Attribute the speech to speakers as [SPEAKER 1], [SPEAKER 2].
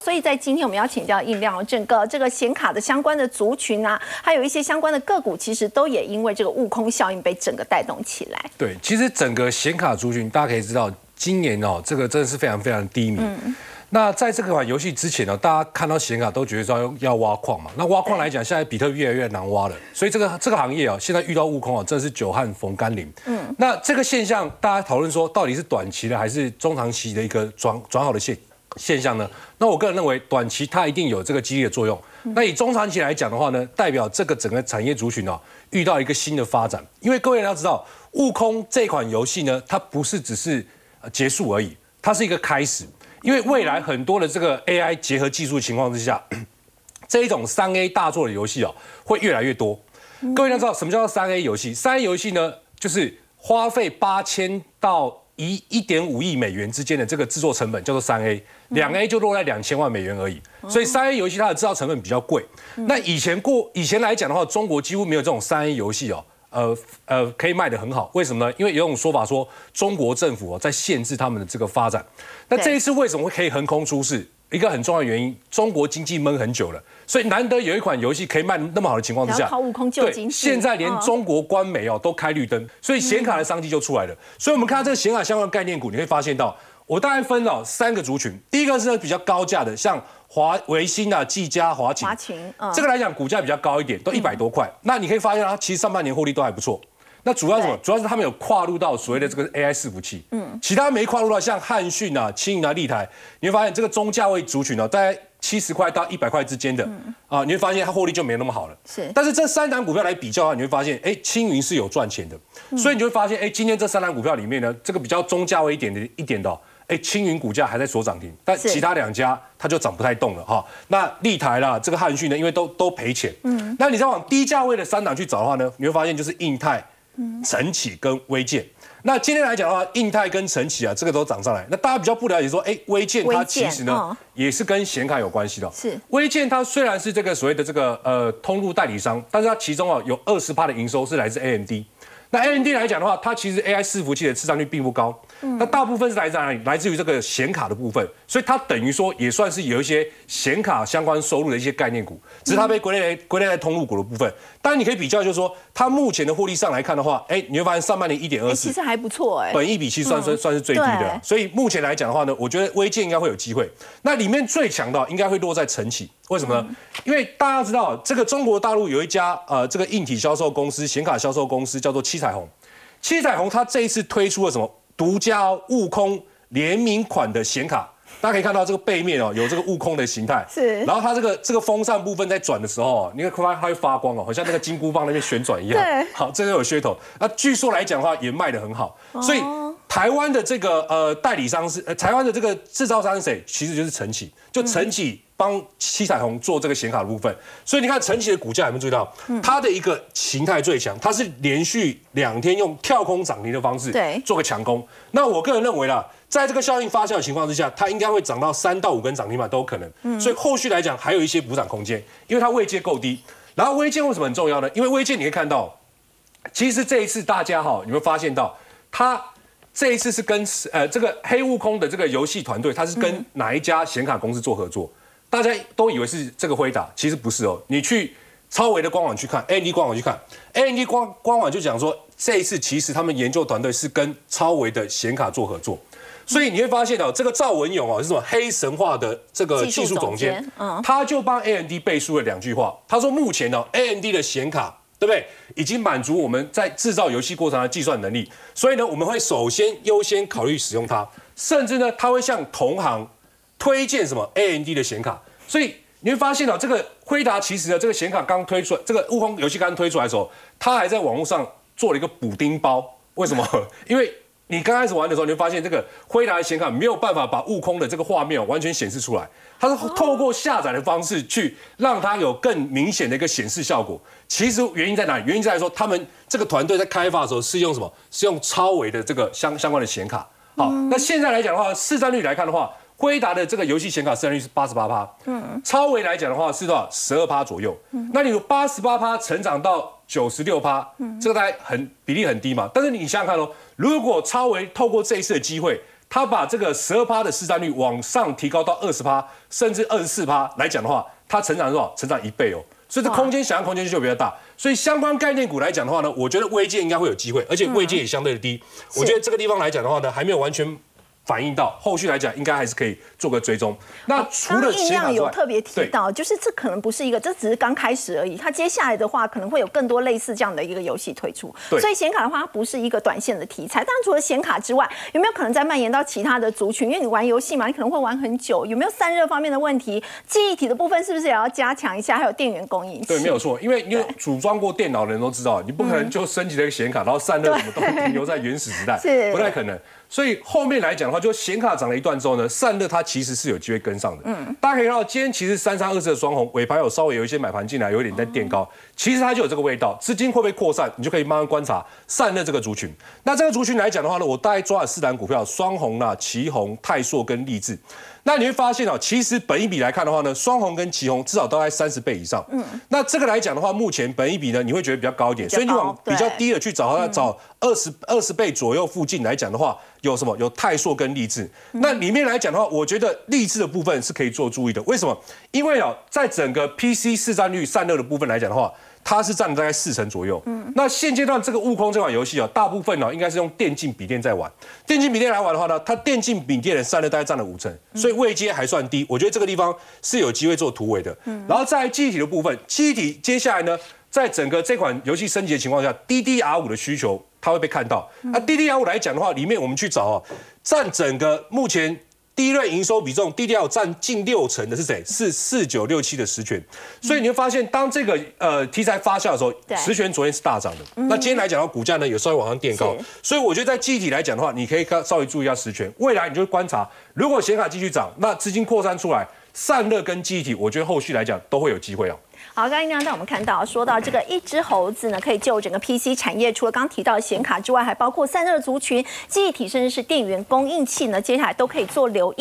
[SPEAKER 1] 所以在今天我们要请教印亮，整个这个显卡的相关的族群啊，还有一些相关的个股，其实都也因为这个悟空效应被整个带动起来。
[SPEAKER 2] 对，其实整个显卡族群，大家可以知道，今年这个真的是非常非常低迷。那在这款游戏之前呢，大家看到显卡都觉得说要挖矿嘛。那挖矿来讲，现在比特币越来越难挖了，所以这个行业现在遇到悟空真的是久旱逢甘霖。那这个现象，大家讨论说到底是短期的还是中长期的一个转好的现象呢？那我个人认为，短期它一定有这个激励的作用。那以中长期来讲的话呢，代表这个整个产业族群遇到一个新的发展。因为各位要知道，悟空这款游戏呢，它不是只是结束而已，它是一个开始。因为未来很多的这个 AI 结合技术情况之下，这一种3A 大作的游戏会越来越多。各位要知道什么叫做3A 游戏？3A 游戏呢，就是花费8000到1.5亿美元之间的这个制作成本叫做3A，2A 就落在2000万美元而已。所以3A 游戏它的制造成本比较贵。那以前来讲的话，中国几乎没有这种3A 游戏可以卖得很好，为什么呢？因为有种说法说，中国政府在限制他们的这个发展。那这一次为什么可以横空出世？一个很重要的原因，中国经济闷很久了，所以难得有一款游戏可以卖那么好的情况之下，
[SPEAKER 1] 靠悟空救经济。
[SPEAKER 2] 现在连中国官媒都开绿灯，所以显卡的商机就出来了。所以我们看到这个显卡相关概念股，你会发现到，我大概分了3个族群。第一个是比较高价的，像微星技嘉、华擎，这个来讲股价比较高一点，都100多块。那你可以发现它其实上半年获利都还不错。那主要是什么？主要是他们有跨入到所谓的这个 AI 伺服器，其他没跨入到，像汉讯青云立台，你会发现这个中价位族群大概70块到100块之间的，你会发现它获利就没那么好了。是，但是这3档股票来比较的话，你会发现，青云是有赚钱的，所以你就会发现，今天这3档股票里面呢，这个比较中价位一点的，青云股价还在锁涨停，但其他2家它就涨不太动了哈。那立台啦，这个汉讯呢，因为都赔钱，那你再往低价位的3档去找的话呢，你会发现就是印泰、晨起跟威健。那今天来讲的话，印泰跟晨起这个都涨上来。那大家比较不了解说，威健它其实呢也是跟显卡有关系的。是，威健它虽然是这个所谓的这个通路代理商，但是它其中有20%的营收是来自 AMD。那 AMD 来讲的话，它其实 AI 伺服器的市占率并不高，那大部分是来自哪里？来自于这个显卡的部分，所以它等于说也算是有一些显卡相关收入的一些概念股，只是它被归类在通路股的部分。当然你可以比较，就是说它目前的获利上来看的话，你会发现上半年1.24，
[SPEAKER 1] 其实还不错
[SPEAKER 2] 本益比其实算是最低的，所以目前来讲的话呢，我觉得威健应该会有机会。那里面最强的应该会落在晨起。为什么呢？因为大家知道，这个中国大陆有一家这个硬体销售公司、显卡销售公司叫做七彩虹。七彩虹它这一次推出了什么独家悟空联名款的显卡？大家可以看到这个背面有这个悟空的形态，是。然后它这个风扇部分在转的时候，你会发现它会发光好像那个金箍棒那边旋转一样。对。好，这个有噱头。那据说来讲的话，也卖得很好，所以台湾的这个代理商是台湾的这个制造商是谁？其实就是晨起，就晨起帮七彩虹做这个显卡的部分。所以你看晨起的股价有没有注意到？它的一个形态最强，它是连续2天用跳空涨停的方式做个强攻。那我个人认为啦，在这个效应发酵的情况之下，它应该会涨到3到5根涨停板都有可能。所以后续来讲还有一些补涨空间，因为它位阶够低。然后威健为什么很重要呢？因为威健你可以看到，其实这一次大家你会发现到，它这一次是跟这个黑悟空的这个游戏团队，它是跟哪一家显卡公司做合作？大家都以为是这个辉达，其实不是哦。你去超微的官网去看 ，AMD 官网去看 ，AMD 官网就讲说，这一次其实他们研究团队是跟超微的显卡做合作。所以你会发现这个赵文勇是什么黑神话的这个技术总监，他就帮 AMD 背书了2句话。他说目前AMD 的显卡，对不对？已经满足我们在制造游戏过程的计算能力，所以呢，我们会首先优先考虑使用它，甚至呢，他会向同行推荐什么 AMD 的显卡。所以你会发现这个辉达其实呢，这个显卡刚推出来，这个悟空游戏刚推出来的时候，他还在网络上做了一个补丁包。为什么？因为你刚开始玩的时候，你会发现这个辉达的显卡没有办法把悟空的这个画面完全显示出来，它是透过下载的方式去让它有更明显的一个显示效果。其实原因在哪里？原因在说他们这个团队在开发的时候是用什么？是用超微的这个相关的显卡。好，那现在来讲的话，市占率来看的话，辉达的这个游戏显卡市占率是88%，超微来讲的话是多少？12%左右。那你有88%成长到96%，这个大概比例很低嘛。但是你想想看如果超微透过这一次的机会， 它把这个12%的市占率往上提高到20%，甚至24%来讲的话，它成长多少？成长1倍哦。所以这空间想象空间就比较大。所以相关概念股来讲的话呢，我觉得位阶应该会有机会，而且位阶也相对的低。我觉得这个地方来讲的话呢，还没有完全反映到，后续来讲应该还是可以做个追踪。那除了
[SPEAKER 1] 印量有特别提到，就是这可能不是一个，这只是刚开始而已。它接下来的话，可能会有更多类似这样的一个游戏推出。所以显卡的话，它不是一个短线的题材。当然，除了显卡之外，有没有可能再蔓延到其他的族群？因为你玩游戏嘛，你可能会玩很久，有没有散热方面的问题？记忆体的部分是不是也要加强一下？还有电源供应器？
[SPEAKER 2] 对，没有错，因为组装过电脑的人都知道，你不可能就升级了一个显卡，然后散热什么都停留在原始时代，不太可能。所以后面来讲的话，就显卡涨了一段之后呢，散热它其实是有机会跟上的。大家可以看到，今天其实3324的双红尾盘有稍微有一些买盘进来，有一点在垫高，其实它就有这个味道。资金会不会扩散，你就可以慢慢观察散热这个族群。那这个族群来讲的话呢，我大概抓了4档股票：双红啦、奇鋐、泰硕跟力智。那你会发现哦，其实本益比来看的话呢，双红跟奇鋐至少都在30倍以上。那这个来讲的话，目前本益比呢，你会觉得比较高一点，所以你往比较低的去找，找20倍左右附近来讲的话，有什么？有泰硕跟力智。那里面来讲的话，我觉得力智的部分是可以做注意的。为什么？因为哦，在整个 PC 市占率散热的部分来讲的话，它是占了大概40%左右。那现阶段这个悟空这款游戏啊，大部分应该是用电竞笔电在玩。电竞笔电来玩的话呢，它电竞笔电的散热大概占了50%，所以位阶还算低。我觉得这个地方是有机会做突围的。然后在记忆体的部分，记忆体接下来呢，在整个这款游戏升级的情况下 ，DDR5 的需求它会被看到。那 DDR5 来讲的话，里面我们去找占整个目前第一轮营收比重 ，DDR 占近60%的是谁？是4967的实权。所以你会发现，当这个题材发酵的时候，实权昨天是大涨的。那今天来讲的话，股价呢有稍微往上垫高。所以我觉得在记忆体来讲的话，你可以稍微注意一下实权。未来你就观察，如果显卡继续涨，那资金扩散出来，散热跟记忆体，我觉得后续来讲都会有机会哦。
[SPEAKER 1] 好，刚刚让我们看到，说到这个一只猴子呢，可以救整个 PC 产业，除了刚提到的显卡之外，还包括散热族群、记忆体，甚至是电源供应器呢，接下来都可以做留意。